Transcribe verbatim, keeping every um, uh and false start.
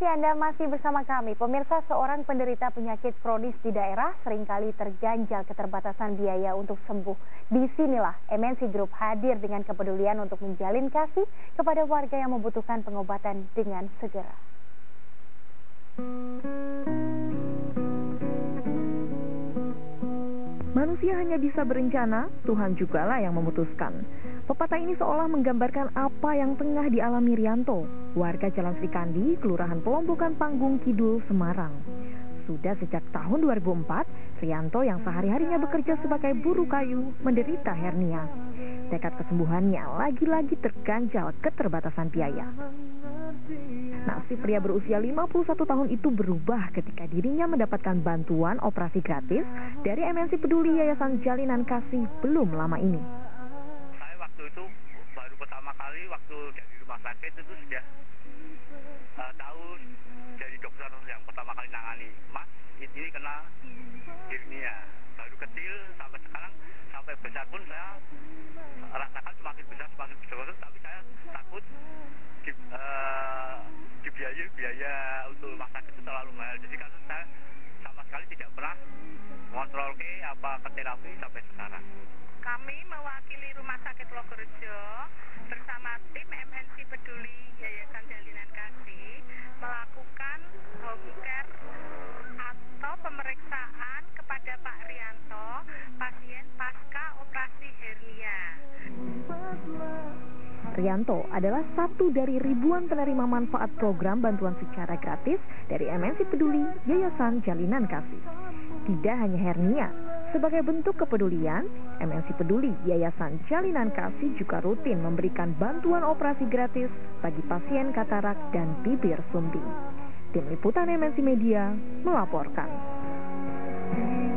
kasih Anda masih bersama kami. Pemirsa, seorang penderita penyakit kronis di daerah seringkali terganjal keterbatasan biaya untuk sembuh. Disinilah M N C Group hadir dengan kepedulian untuk menjalin kasih kepada warga yang membutuhkan pengobatan dengan segera. Manusia hanya bisa berencana, Tuhan jugalah yang memutuskan. Pepatah ini seolah menggambarkan apa yang tengah dialami Rianto, warga Jalan Sri Kandi, Kelurahan Pelombokan Panggung Kidul, Semarang. Sudah sejak tahun dua ribu empat, Rianto yang sehari-harinya bekerja sebagai buruh kayu menderita hernia. Tekad kesembuhannya lagi-lagi terganjal keterbatasan biaya. Nasib pria berusia lima puluh satu tahun itu berubah ketika dirinya mendapatkan bantuan operasi gratis dari M N C Peduli Yayasan Jalinan Kasih belum lama ini. Saya waktu itu baru pertama kali waktu dari rumah sakit itu sudah uh, tahu dari dokter yang pertama kali nangani, Mas ini kena hernia, baru kecil sampai sekarang sampai besar pun saya rasakan semakin besar semakin besar, tapi saya takut di, uh, di biaya biaya untuk rumah sakit itu terlalu mahal, jadi kan saya sama sekali tidak pernah kontrol ke apa ke terapi sampai sekarang. Kami mewakili Rumah Sakit Logorejo bersama tim M N C Peduli Yayasan Jalinan Kasih melakukan home care atau pemeriksaan kepada Pak Rianto, pasien pasca operasi hernia. Rianto adalah satu dari ribuan penerima manfaat program bantuan secara gratis dari M N C Peduli Yayasan Jalinan Kasih. Tidak hanya hernia, sebagai bentuk kepedulian, M N C Peduli Yayasan Jalinan Kasih juga rutin memberikan bantuan operasi gratis bagi pasien katarak dan bibir suntik. Tim Liputan M N C Media melaporkan.